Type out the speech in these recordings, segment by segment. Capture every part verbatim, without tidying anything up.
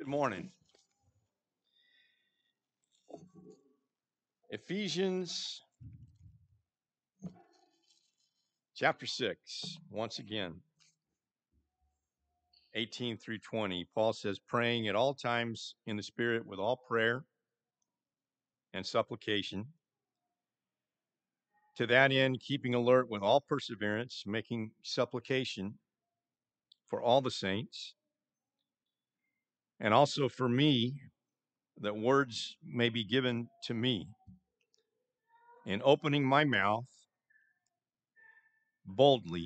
Good morning. Ephesians chapter six, once again, eighteen through twenty. Paul says, praying at all times in the Spirit with all prayer and supplication. To that end, keeping alert with all perseverance, making supplication for all the saints, and also for me, that words may be given to me in opening my mouth boldly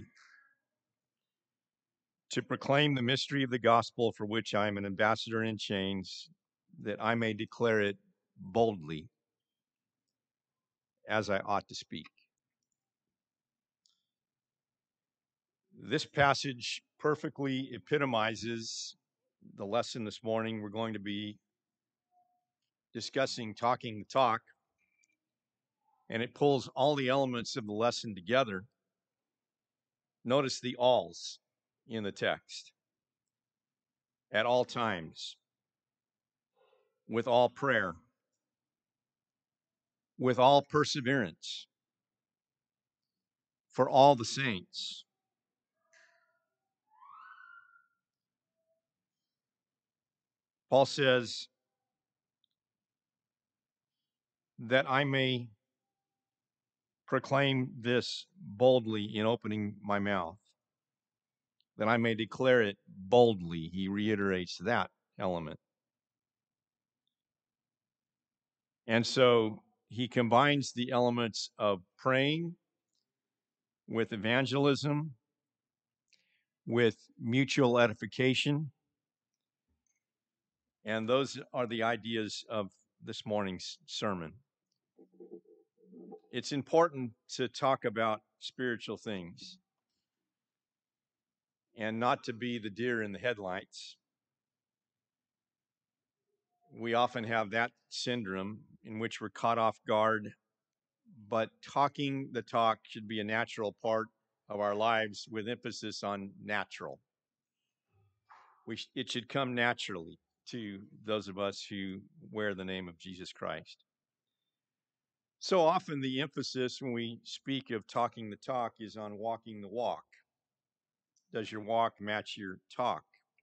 to proclaim the mystery of the gospel, for which I am an ambassador in chains, that I may declare it boldly as I ought to speak. This passage perfectly epitomizes the lesson this morning. We're going to be discussing talking the talk, and it pulls all the elements of the lesson together. Notice the alls in the text. At all times, with all prayer, with all perseverance, for all the saints. Paul says that I may proclaim this boldly in opening my mouth, that I may declare it boldly. He reiterates that element. And so he combines the elements of praying with evangelism, with mutual edification. And those are the ideas of this morning's sermon. It's important to talk about spiritual things and not to be the deer in the headlights. We often have that syndrome in which we're caught off guard, but talking the talk should be a natural part of our lives with emphasis on natural. We sh- it should come naturally to those of us who wear the name of Jesus Christ. So often the emphasis when we speak of talking the talk is on walking the walk. Does your walk match your talk?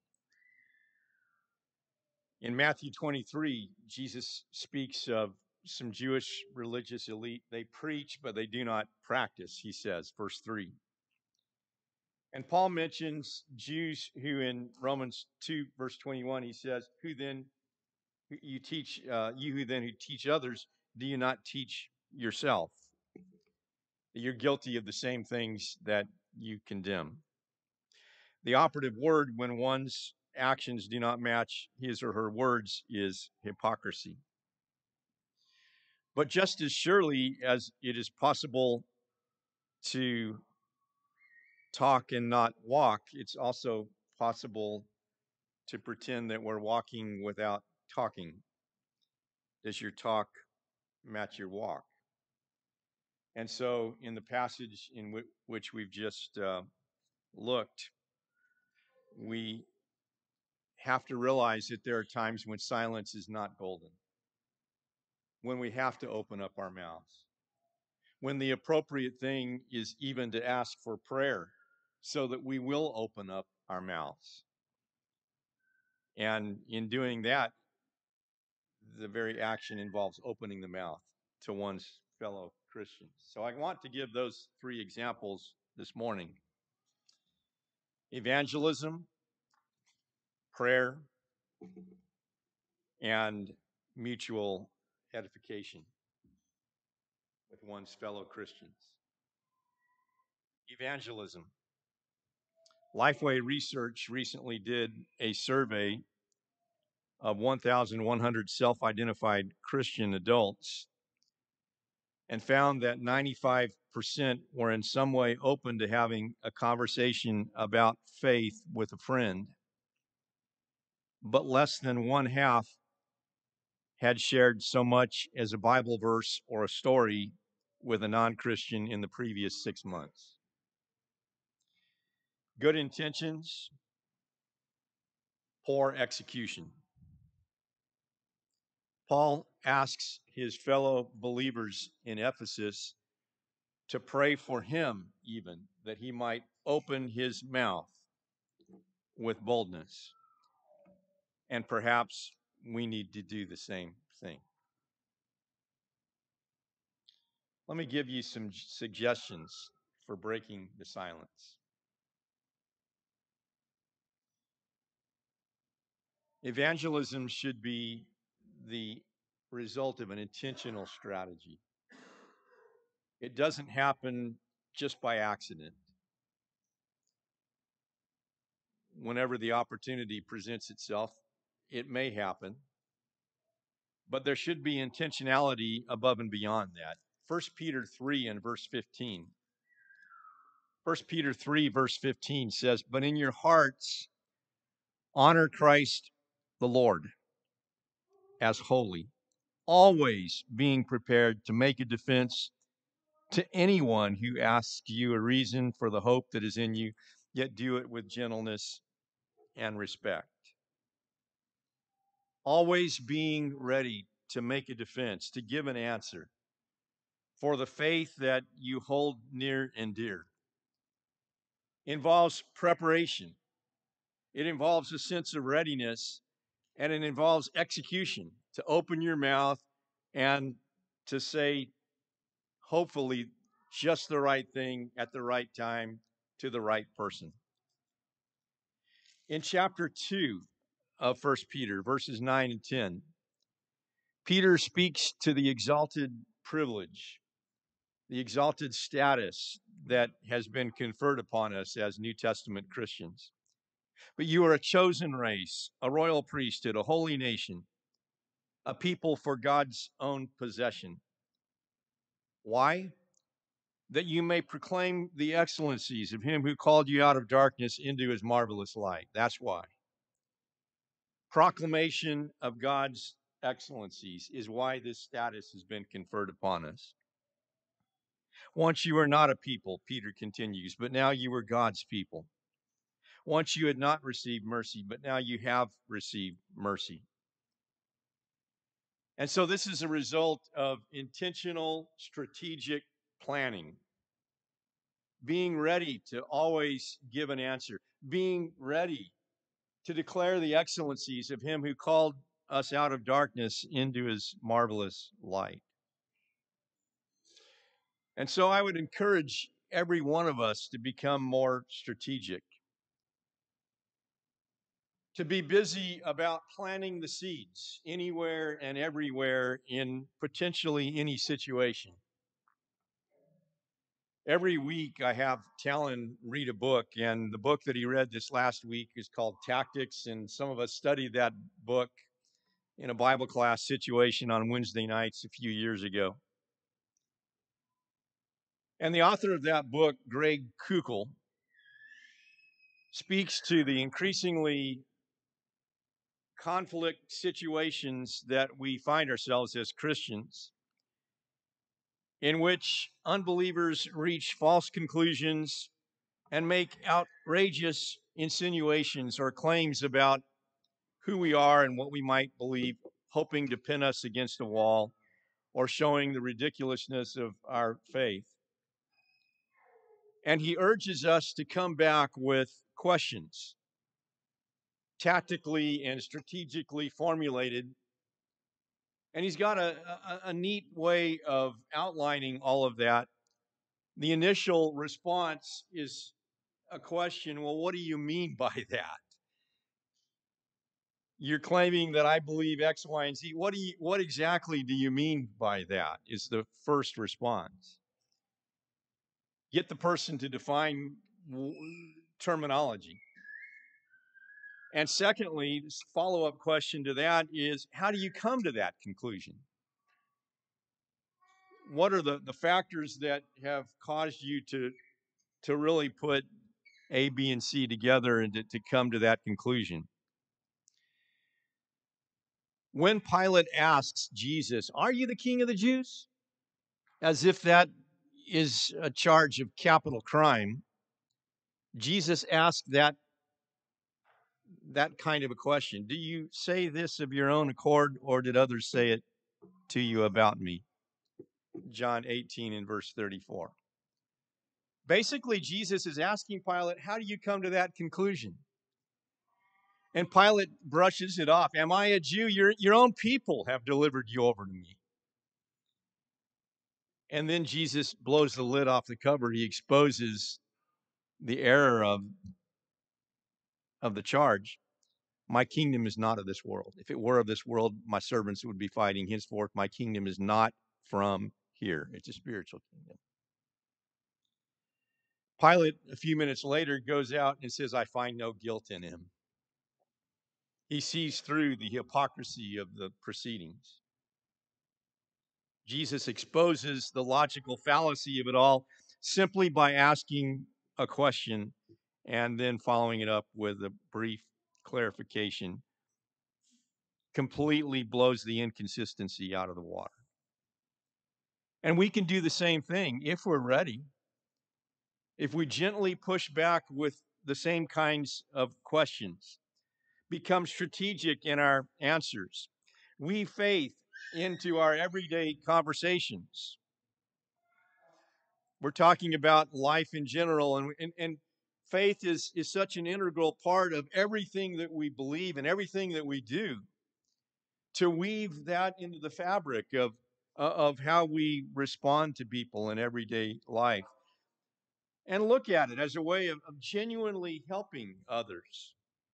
In Matthew twenty-three, Jesus speaks of some Jewish religious elite. They preach, but they do not practice, he says, verse three. And Paul mentions Jews who in Romans two, verse twenty-one, he says, who then you teach, uh, you who then who teach others, do you not teach yourself? You're guilty of the same things that you condemn. The operative word when one's actions do not match his or her words is hypocrisy. But just as surely as it is possible to talk and not walk, it's also possible to pretend that we're walking without talking. Does your talk match your walk? And so in the passage in w- which we've just uh, looked, we have to realize that there are times when silence is not golden, when we have to open up our mouths, when the appropriate thing is even to ask for prayer so that we will open up our mouths. And in doing that, the very action involves opening the mouth to one's fellow Christians. So I want to give those three examples this morning: evangelism, prayer, and mutual edification with one's fellow Christians. Evangelism. Lifeway Research recently did a survey of one thousand one hundred self-identified Christian adults and found that ninety-five percent were in some way open to having a conversation about faith with a friend, but less than one half had shared so much as a Bible verse or a story with a non-Christian in the previous six months. Good intentions, poor execution. Paul asks his fellow believers in Ephesus to pray for him, even, that he might open his mouth with boldness. And perhaps we need to do the same thing. Let me give you some suggestions for breaking the silence. Evangelism should be the result of an intentional strategy. It doesn't happen just by accident. Whenever the opportunity presents itself, it may happen, but there should be intentionality above and beyond that. First Peter three and verse fifteen. First Peter three, verse fifteen says, "But in your hearts honor Christ the Lord as holy, always being prepared to make a defense to anyone who asks you a reason for the hope that is in you, yet do it with gentleness and respect." Always being ready to make a defense, to give an answer for the faith that you hold near and dear. Involves preparation. It involves a sense of readiness, and it involves execution, to open your mouth and to say, hopefully, just the right thing at the right time to the right person. In chapter two of First Peter, verses nine and ten, Peter speaks to the exalted privilege, the exalted status that has been conferred upon us as New Testament Christians. But you are a chosen race, a royal priesthood, a holy nation, a people for God's own possession. Why? That you may proclaim the excellencies of him who called you out of darkness into his marvelous light. That's why. Proclamation of God's excellencies is why this status has been conferred upon us. Once you were not a people, Peter continues, but now you are God's people. Once you had not received mercy, but now you have received mercy. And so this is a result of intentional, strategic planning. Being ready to always give an answer. Being ready to declare the excellencies of him who called us out of darkness into his marvelous light. And so I would encourage every one of us to become more strategic, to be busy about planting the seeds anywhere and everywhere in potentially any situation. Every week I have Talon read a book, and the book that he read this last week is called Tactics, and some of us studied that book in a Bible class situation on Wednesday nights a few years ago. And the author of that book, Greg Koukl, speaks to the increasingly conflict situations that we find ourselves as Christians, in which unbelievers reach false conclusions and make outrageous insinuations or claims about who we are and what we might believe, hoping to pin us against a wall or showing the ridiculousness of our faith. And he urges us to come back with questions, tactically and strategically formulated. And he's got a, a, a neat way of outlining all of that. The initial response is a question, well, what do you mean by that? You're claiming that I believe X, Y, and Z. What do you, what exactly do you mean by that? Is the first response. Get the person to define terminology. And secondly, this follow-up question to that is, how do you come to that conclusion? What are the, the factors that have caused you to, to really put A, B, and C together and to, to come to that conclusion? When Pilate asks Jesus, "Are you the king of the Jews?" as if that is a charge of capital crime, Jesus asked that that kind of a question. Do you say this of your own accord, or did others say it to you about me? John eighteen and verse thirty-four. Basically, Jesus is asking Pilate, how do you come to that conclusion? And Pilate brushes it off. Am I a Jew? Your, your own people have delivered you over to me. And then Jesus blows the lid off the cover. He exposes the error of, of the charge. My kingdom is not of this world. If it were of this world, my servants would be fighting. Henceforth, my kingdom is not from here. It's a spiritual kingdom. Pilate, a few minutes later, goes out and says, I find no guilt in him. He sees through the hypocrisy of the proceedings. Jesus exposes the logical fallacy of it all simply by asking a question and then following it up with a brief clarification. Completely blows the inconsistency out of the water. And we can do the same thing if we're ready. If we gently push back with the same kinds of questions, become strategic in our answers, weave faith into our everyday conversations. We're talking about life in general, and, and, and faith is, is such an integral part of everything that we believe and everything that we do. To weave that into the fabric of, uh, of how we respond to people in everyday life. And look at it as a way of, of genuinely helping others.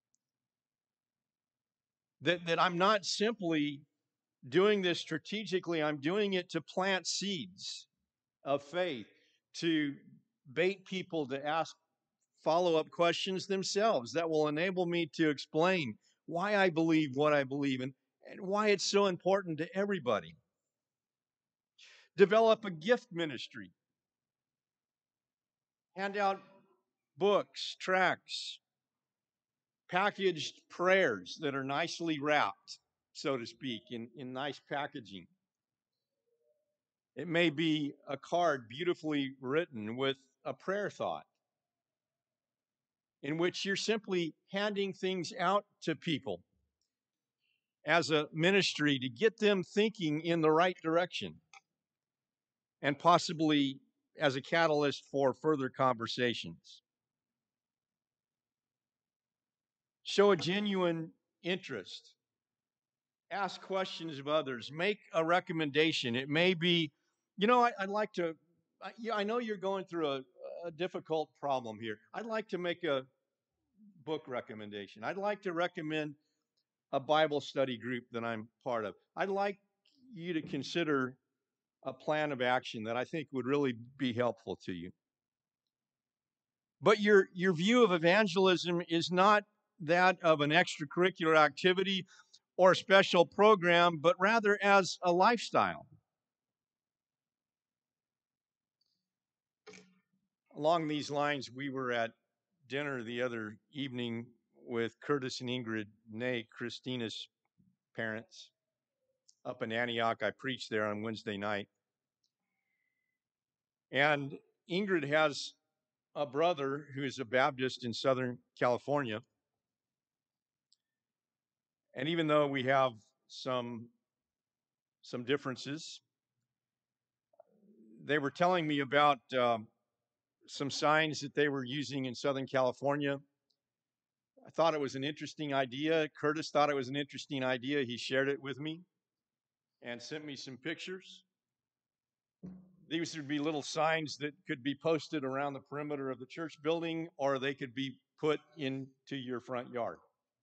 That, that I'm not simply doing this strategically, I'm doing it to plant seeds of faith, to bait people to ask follow-up questions themselves that will enable me to explain why I believe what I believe and, and why it's so important to everybody. Develop a gift ministry. Hand out books, tracts, packaged prayers that are nicely wrapped, so to speak, in, in nice packaging. It may be a card beautifully written with a prayer thought in which you're simply handing things out to people as a ministry to get them thinking in the right direction and possibly as a catalyst for further conversations. Show a genuine interest. Ask questions of others. Make a recommendation. It may be, you know, I, I'd like to, I, I know you're going through a, a difficult problem here. I'd like to make a book recommendation. I'd like to recommend a Bible study group that I'm part of. I'd like you to consider a plan of action that I think would really be helpful to you. But your, your view of evangelism is not that of an extracurricular activity or a special program, but rather as a lifestyle. Along these lines, we were at dinner the other evening with Curtis and Ingrid Ney, Christina's parents, up in Antioch. I preached there on Wednesday night. And Ingrid has a brother who is a Baptist in Southern California. And even though we have some, some differences, they were telling me about um, some signs that they were using in Southern California. I thought it was an interesting idea. Curtis thought it was an interesting idea. He shared it with me and sent me some pictures. These would be little signs that could be posted around the perimeter of the church building, or they could be put into your front yard.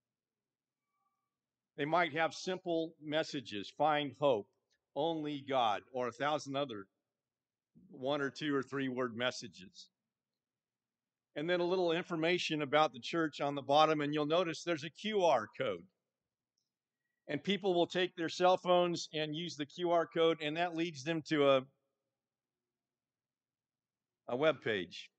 They might have simple messages: find hope, only God, or a thousand other one or two or three word messages. And then a little information about the church on the bottom, and you'll notice there's a Q R code. And people will take their cell phones and use the Q R code, and that leads them to a, a web page.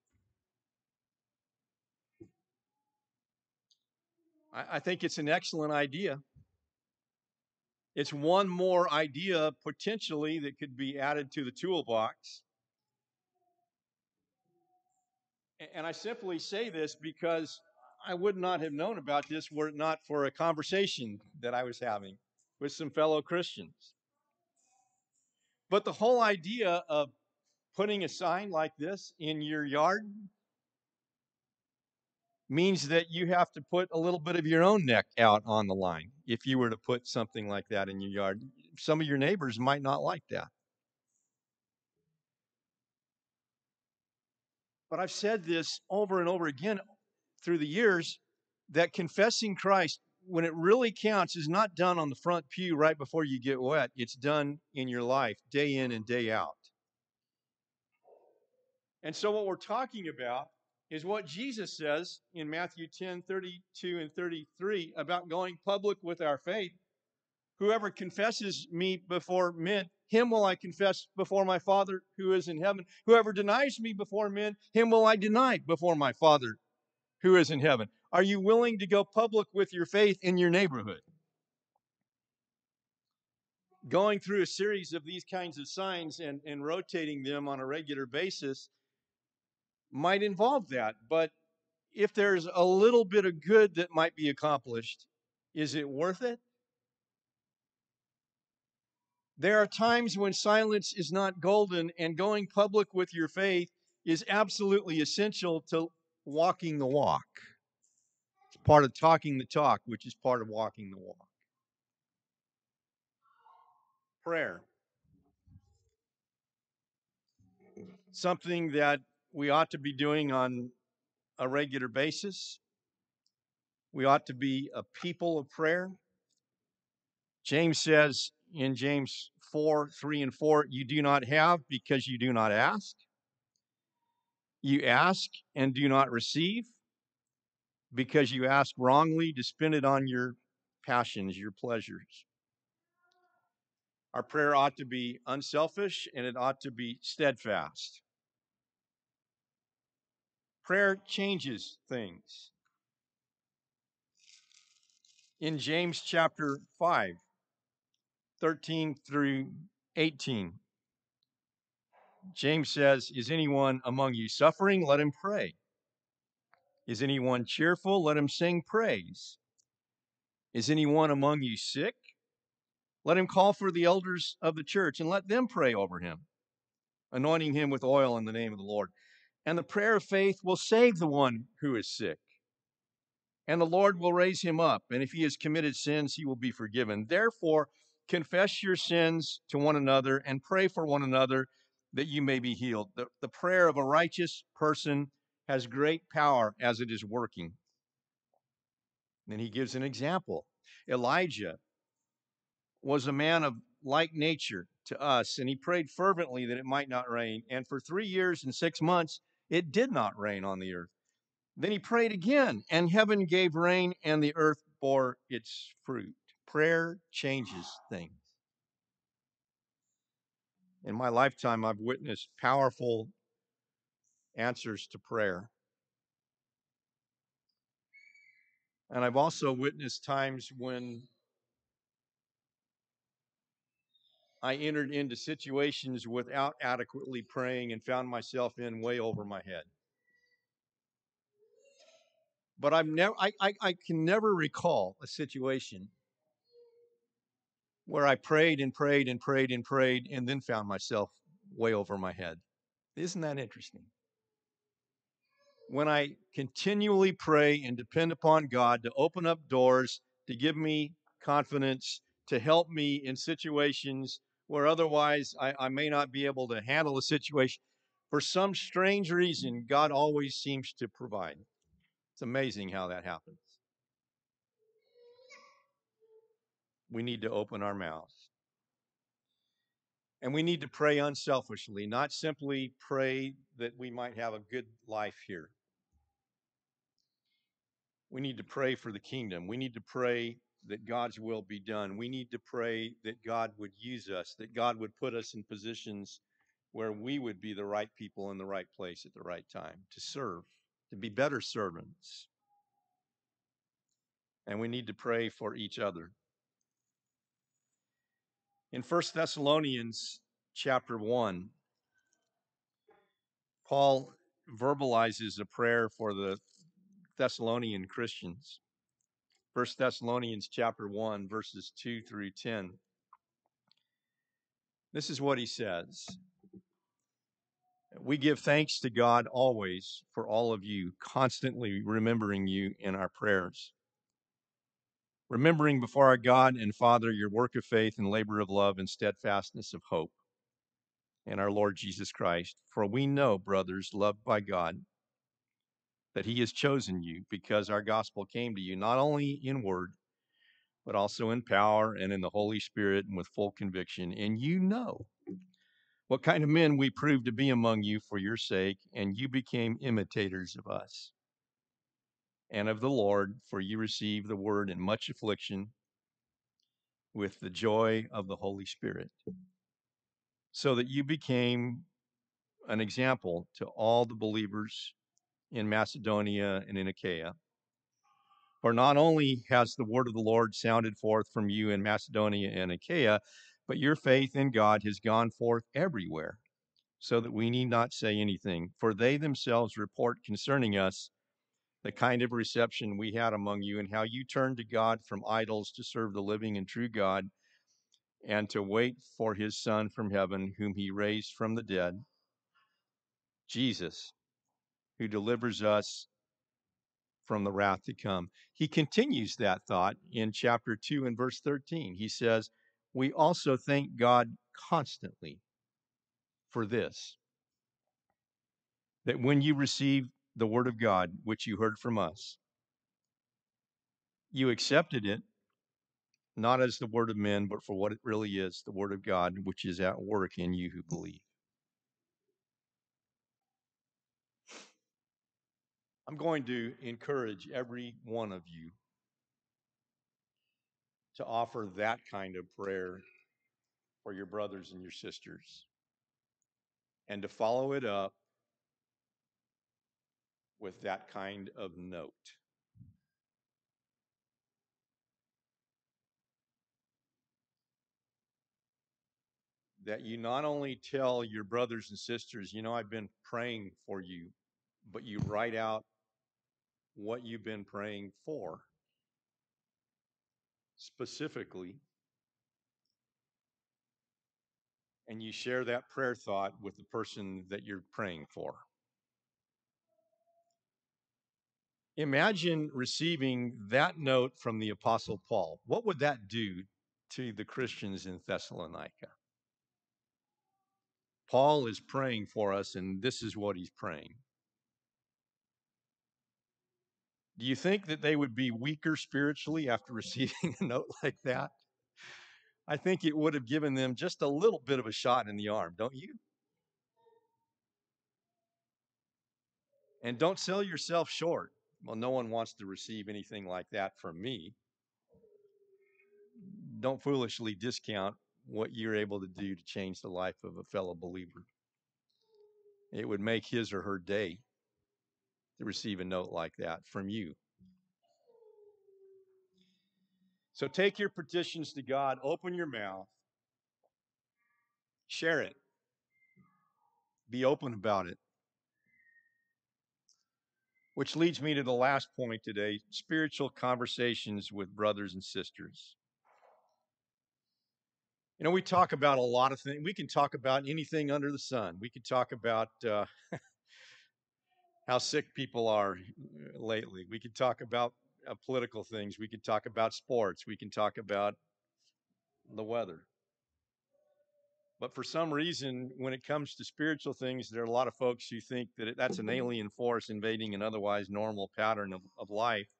I, I think it's an excellent idea. It's one more idea potentially that could be added to the toolbox. And I simply say this because I would not have known about this were it not for a conversation that I was having with some fellow Christians. But the whole idea of putting a sign like this in your yard means that you have to put a little bit of your own neck out on the line if you were to put something like that in your yard. Some of your neighbors might not like that. But I've said this over and over again through the years that confessing Christ, when it really counts, is not done on the front pew right before you get wet. It's done in your life, day in and day out. And so what we're talking about is what Jesus says in Matthew ten, thirty-two and thirty-three about going public with our faith. Whoever confesses me before men, him will I confess before my Father who is in heaven. Whoever denies me before men, him will I deny before my Father who is in heaven. Are you willing to go public with your faith in your neighborhood? Going through a series of these kinds of signs and, and rotating them on a regular basis might involve that. But if there's a little bit of good that might be accomplished, is it worth it? There are times when silence is not golden, and going public with your faith is absolutely essential to walking the walk. It's part of talking the talk, which is part of walking the walk. Prayer. Something that we ought to be doing on a regular basis. We ought to be a people of prayer. James says in James four, three and four, you do not have because you do not ask. You ask and do not receive because you ask wrongly to spend it on your passions, your pleasures. Our prayer ought to be unselfish and it ought to be steadfast. Prayer changes things. In James chapter five, thirteen through eighteen, James says, is anyone among you suffering? Let him pray. Is anyone cheerful? Let him sing praise. Is anyone among you sick? Let him call for the elders of the church and let them pray over him, anointing him with oil in the name of the Lord. And the prayer of faith will save the one who is sick, and the Lord will raise him up. And if he has committed sins, he will be forgiven. Therefore, confess your sins to one another and pray for one another that you may be healed. The, the prayer of a righteous person has great power as it is working. And he gives an example. Elijah was a man of like nature to us, and he prayed fervently that it might not rain. And for three years and six months, it did not rain on the earth. Then he prayed again, and heaven gave rain, and the earth bore its fruit. Prayer changes things. In my lifetime, I've witnessed powerful answers to prayer. And I've also witnessed times when I entered into situations without adequately praying and found myself in way over my head. But I've never, I, I, I can never recall a situation where I prayed and prayed and prayed and prayed and then found myself way over my head. Isn't that interesting? When I continually pray and depend upon God to open up doors, to give me confidence, to help me in situations where otherwise I, I may not be able to handle a situation, for some strange reason, God always seems to provide. It's amazing how that happens. We need to open our mouths. And we need to pray unselfishly, not simply pray that we might have a good life here. We need to pray for the kingdom. We need to pray that God's will be done. We need to pray that God would use us, that God would put us in positions where we would be the right people in the right place at the right time to serve, to be better servants. And we need to pray for each other. In First Thessalonians chapter one, Paul verbalizes a prayer for the Thessalonian Christians. First Thessalonians chapter one, verses two through ten. This is what he says. We give thanks to God always for all of you, constantly remembering you in our prayers. Remembering before our God and Father your work of faith and labor of love and steadfastness of hope in our Lord Jesus Christ. For we know, brothers, loved by God, that he has chosen you because our gospel came to you not only in word, but also in power and in the Holy Spirit and with full conviction. And you know what kind of men we proved to be among you for your sake, and you became imitators of us and of the Lord, for you received the word in much affliction with the joy of the Holy Spirit, so that you became an example to all the believers in Macedonia and in Achaia. For not only has the word of the Lord sounded forth from you in Macedonia and Achaia, but your faith in God has gone forth everywhere, so that we need not say anything. For they themselves report concerning us the kind of reception we had among you, and how you turned to God from idols to serve the living and true God, and to wait for his Son from heaven, whom he raised from the dead, Jesus, who delivers us from the wrath to come. He continues that thought in chapter two and verse thirteen. He says, we also thank God constantly for this, that when you received the word of God, which you heard from us, you accepted it not as the word of men, but for what it really is, the word of God, which is at work in you who believe. I'm going to encourage every one of you to offer that kind of prayer for your brothers and your sisters, and to follow it up with that kind of note. That you not only tell your brothers and sisters, you know, I've been praying for you, but you write out what you've been praying for specifically, and you share that prayer thought with the person that you're praying for. Imagine receiving that note from the Apostle Paul. What would that do to the Christians in Thessalonica? Paul is praying for us, and this is what he's praying. Do you think that they would be weaker spiritually after receiving a note like that? I think it would have given them just a little bit of a shot in the arm, don't you? And don't sell yourself short. Well, no one wants to receive anything like that from me. Don't foolishly discount what you're able to do to change the life of a fellow believer. It would make his or her day to receive a note like that from you. So take your petitions to God, open your mouth, share it, be open about it. Which leads me to the last point today, spiritual conversations with brothers and sisters. You know, we talk about a lot of things. We can talk about anything under the sun. We can talk about uh, how sick people are lately. We can talk about uh, political things. We can talk about sports. We can talk about the weather. But for some reason, when it comes to spiritual things, there are a lot of folks who think that it, that's an alien force invading an otherwise normal pattern of, of life.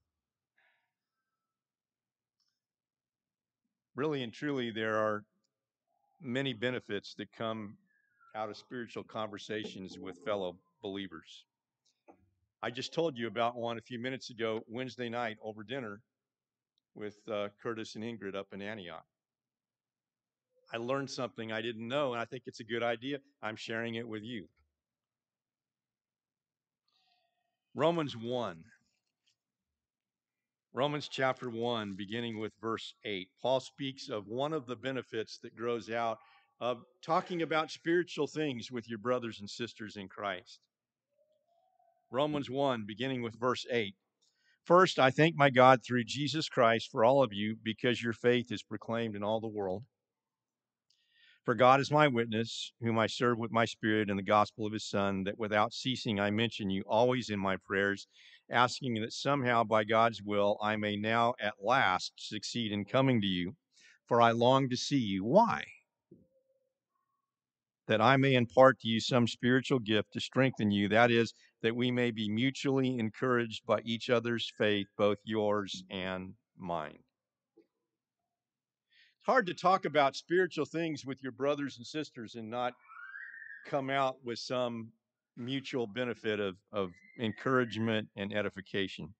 Really and truly, there are many benefits that come out of spiritual conversations with fellow believers. I just told you about one a few minutes ago, Wednesday night over dinner with uh, Curtis and Ingrid up in Antioch. I learned something I didn't know, and I think it's a good idea. I'm sharing it with you. Romans one. Romans chapter one, beginning with verse eight. Paul speaks of one of the benefits that grows out of talking about spiritual things with your brothers and sisters in Christ. Romans one, beginning with verse eight. First, I thank my God through Jesus Christ for all of you, because your faith is proclaimed in all the world. For God is my witness, whom I serve with my spirit in the gospel of his Son, that without ceasing I mention you always in my prayers, asking that somehow by God's will I may now at last succeed in coming to you. For I long to see you. Why? That I may impart to you some spiritual gift to strengthen you, that is, that we may be mutually encouraged by each other's faith, both yours and mine. It's hard to talk about spiritual things with your brothers and sisters and not come out with some mutual benefit of, of encouragement and edification.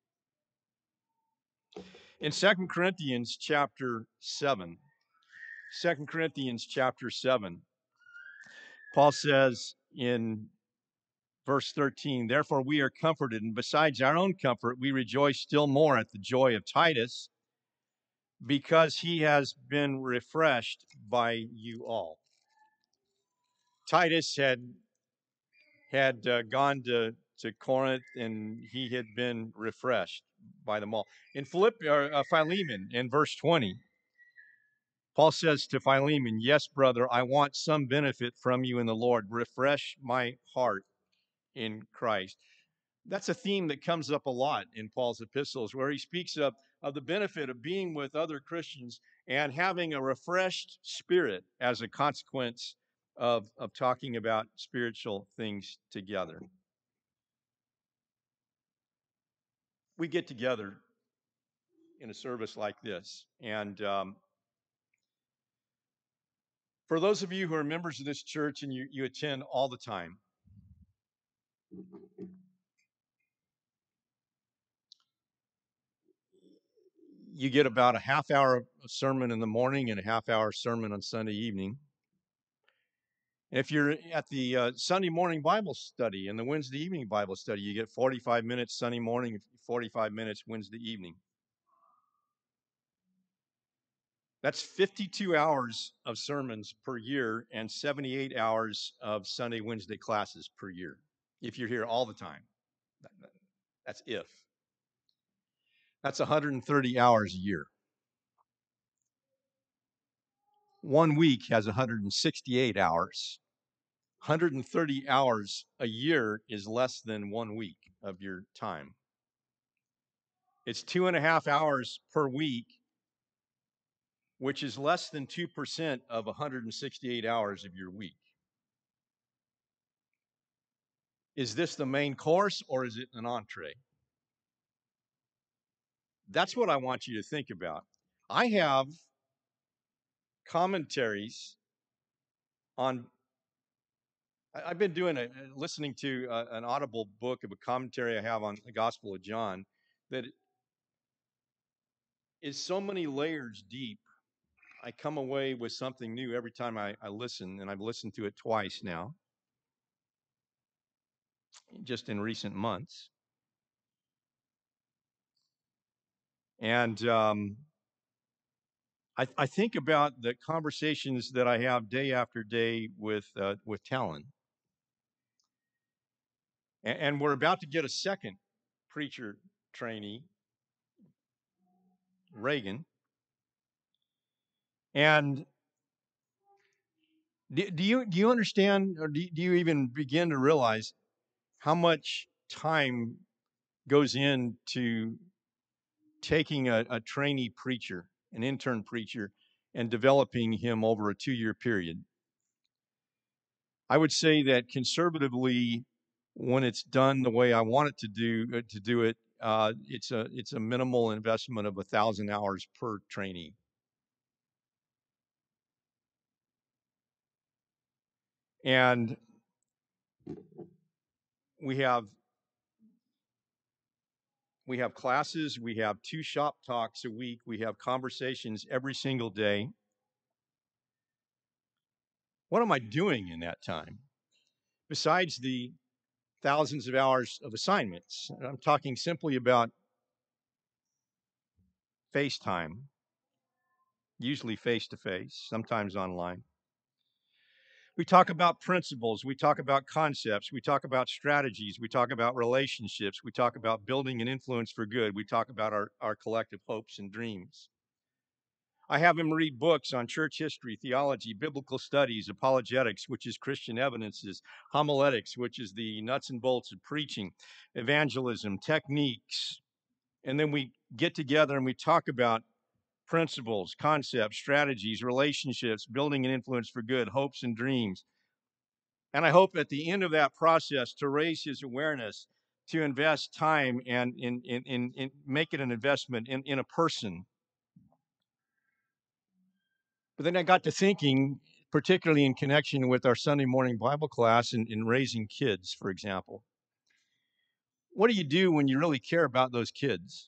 In Second Corinthians chapter seven, Second Corinthians chapter seven, Paul says in verse thirteen, therefore we are comforted, and besides our own comfort, we rejoice still more at the joy of Titus, because he has been refreshed by you all. Titus had had uh, gone to, to Corinth, and he had been refreshed by them all. In Philipp, or, uh, Philemon, in verse twenty, Paul says to Philemon, yes, brother, I want some benefit from you in the Lord. Refresh my heart in Christ. That's a theme that comes up a lot in Paul's epistles, where he speaks of, of the benefit of being with other Christians and having a refreshed spirit as a consequence of, of talking about spiritual things together. We get together in a service like this, and um, for those of you who are members of this church and you, you attend all the time, you get about a half hour sermon in the morning and a half hour sermon on Sunday evening. If you're at the uh, Sunday morning Bible study and the Wednesday evening Bible study, you get forty-five minutes Sunday morning, forty-five minutes Wednesday evening. That's fifty-two hours of sermons per year and seventy-eight hours of Sunday, Wednesday classes per year, if you're here all the time. That's if. That's one hundred thirty hours a year. One week has one hundred sixty-eight hours. one hundred thirty hours a year is less than one week of your time. It's two and a half hours per week, which is less than two percent of one hundred sixty-eight hours of your week. Is this the main course or is it an entree? That's what I want you to think about. I have commentaries on, I've been doing a, listening to a, an audible book of a commentary I have on the Gospel of John that is so many layers deep. I come away with something new every time I, I listen, and I've listened to it twice now, just in recent months. And um, I, I think about the conversations that I have day after day with uh, with Talon, and, and we're about to get a second preacher trainee, Reagan. And do, do you do you understand, or do, do you even begin to realize how much time goes into taking a, a trainee preacher, an intern preacher, and developing him over a two-year period? I would say that conservatively, when it's done the way I want it to do uh, to do it, uh, it's a it's a minimal investment of a thousand hours per trainee. And we have we have classes, we have two shop talks a week, we have conversations every single day. What am I doing in that time? Besides the thousands of hours of assignments, I'm talking simply about FaceTime, usually face-to-face, sometimes online. We talk about principles. We talk about concepts. We talk about strategies. We talk about relationships. We talk about building an influence for good. We talk about our, our collective hopes and dreams. I have him read books on church history, theology, biblical studies, apologetics, which is Christian evidences, homiletics, which is the nuts and bolts of preaching, evangelism, techniques. And then we get together and we talk about principles, concepts, strategies, relationships, building an influence for good, hopes and dreams. And I hope at the end of that process to raise his awareness, to invest time and in, in, in, in make it an investment in, in a person. But then I got to thinking, particularly in connection with our Sunday morning Bible class and in raising kids, for example. What do you do when you really care about those kids?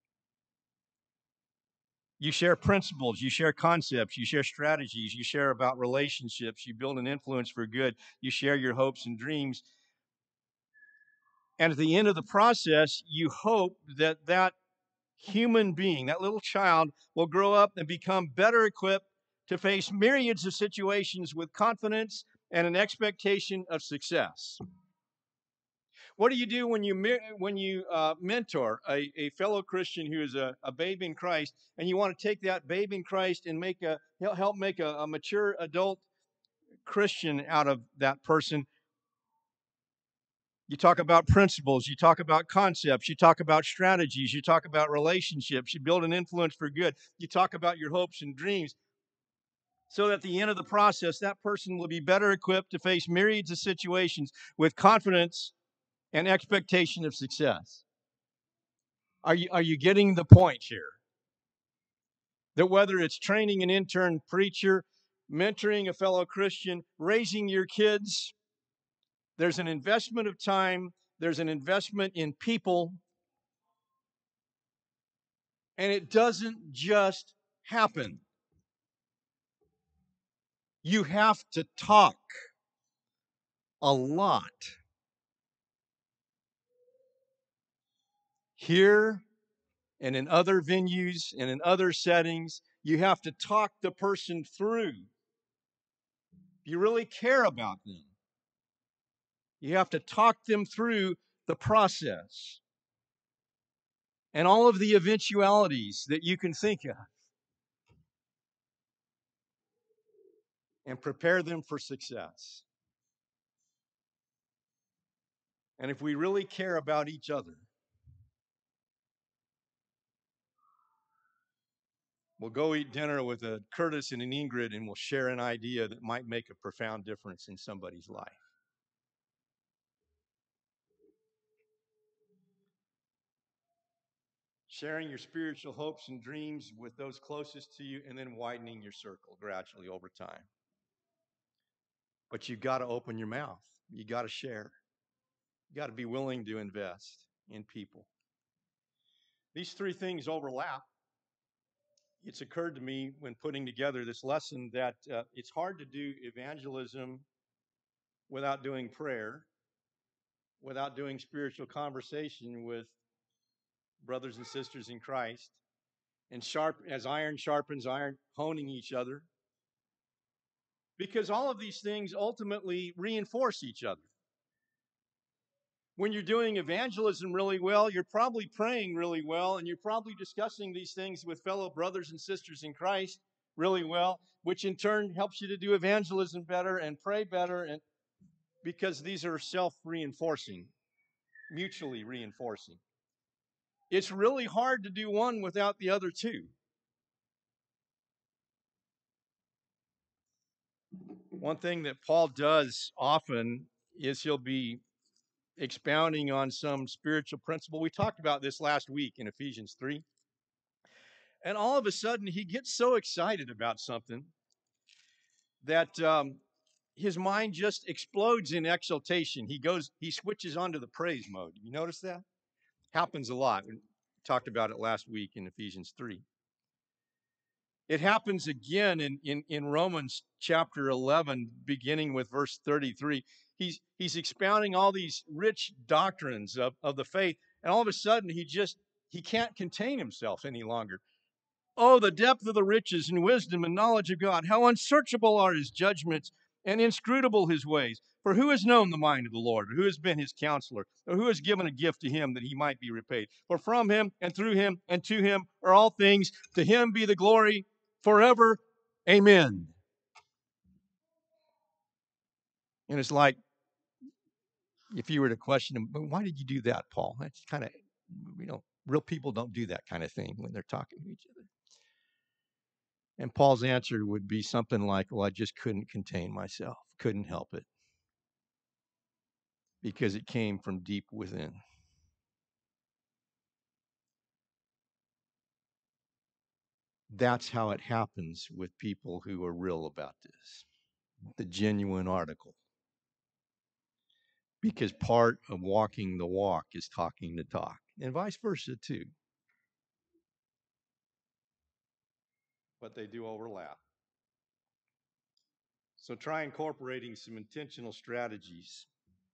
You share principles, you share concepts, you share strategies, you share about relationships, you build an influence for good, you share your hopes and dreams. And at the end of the process, you hope that that human being, that little child, will grow up and become better equipped to face myriads of situations with confidence and an expectation of success. What do you do when you when you uh, mentor a, a fellow Christian who is a, a babe in Christ, and you want to take that babe in Christ and make a help make a, a mature adult Christian out of that person? You talk about principles, you talk about concepts, you talk about strategies, you talk about relationships, you build an influence for good, you talk about your hopes and dreams, so that at the end of the process, that person will be better equipped to face myriads of situations with confidence and expectation of success. Are you, are you getting the point here? That whether it's training an intern preacher, mentoring a fellow Christian, raising your kids, there's an investment of time, there's an investment in people, and it doesn't just happen. You have to talk a lot. Here and in other venues and in other settings, you have to talk the person through. If you really care about them, you have to talk them through the process and all of the eventualities that you can think of, and prepare them for success. And if we really care about each other, we'll go eat dinner with a Curtis and an Ingrid, and we'll share an idea that might make a profound difference in somebody's life. Sharing your spiritual hopes and dreams with those closest to you, and then widening your circle gradually over time. But you've got to open your mouth. You got to share. You got to be willing to invest in people. These three things overlap. It's occurred to me when putting together this lesson that uh, it's hard to do evangelism without doing prayer, without doing spiritual conversation with brothers and sisters in Christ, and sharp as iron sharpens iron, honing each other. Because all of these things ultimately reinforce each other. When you're doing evangelism really well, you're probably praying really well, and you're probably discussing these things with fellow brothers and sisters in Christ really well, which in turn helps you to do evangelism better and pray better, and because these are self-reinforcing, mutually reinforcing. It's really hard to do one without the other two. One thing that Paul does often is he'll be expounding on some spiritual principle. We talked about this last week in Ephesians three. And all of a sudden, he gets so excited about something that um, his mind just explodes in exultation. He goes, he switches onto the praise mode. You notice that? Happens a lot. We talked about it last week in Ephesians three. It happens again in, in, in Romans chapter eleven, beginning with verse thirty-three. He's, he's expounding all these rich doctrines of, of the faith, and all of a sudden he just, he can't contain himself any longer. Oh, the depth of the riches and wisdom and knowledge of God. How unsearchable are his judgments and inscrutable his ways. For who has known the mind of the Lord, or who has been his counselor, or who has given a gift to him that he might be repaid? For from him and through him and to him are all things. To him be the glory forever. Amen. And it's like, if you were to question him, why did you do that, Paul? That's kind of, you know, real people don't do that kind of thing when they're talking to each other. And Paul's answer would be something like, well, I just couldn't contain myself, couldn't help it, because it came from deep within. That's how it happens with people who are real about this, the genuine article. Because part of walking the walk is talking the talk, and vice versa too. But they do overlap. So try incorporating some intentional strategies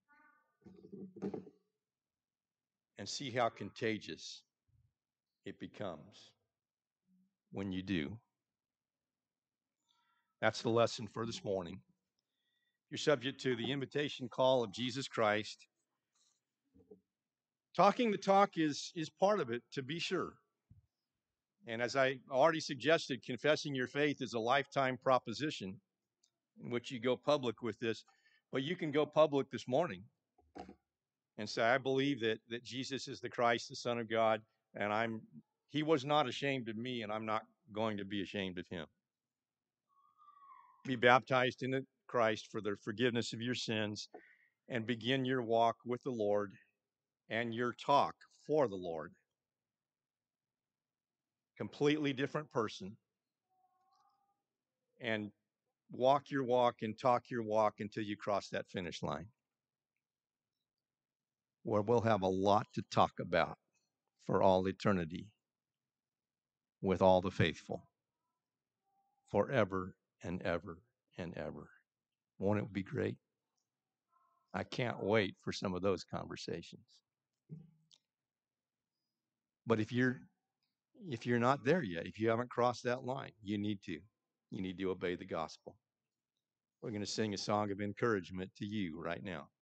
and see how contagious it becomes when you do. That's the lesson for this morning. You're subject to the invitation call of Jesus Christ. Talking the talk is, is part of it, to be sure. And as I already suggested, confessing your faith is a lifetime proposition in which you go public with this. But you can go public this morning and say, I believe that, that Jesus is the Christ, the Son of God, and I'm he was not ashamed of me, and I'm not going to be ashamed of him. Be baptized into Christ for the forgiveness of your sins, and begin your walk with the Lord and your talk for the Lord. Completely different person. And walk your walk and talk your walk until you cross that finish line, where we'll have a lot to talk about for all eternity with all the faithful, forever and ever and ever. Won't it be great? I can't wait for some of those conversations. But if you're if you're not there yet, if you haven't crossed that line, you need to. You need to obey the gospel. We're going to sing a song of encouragement to you right now.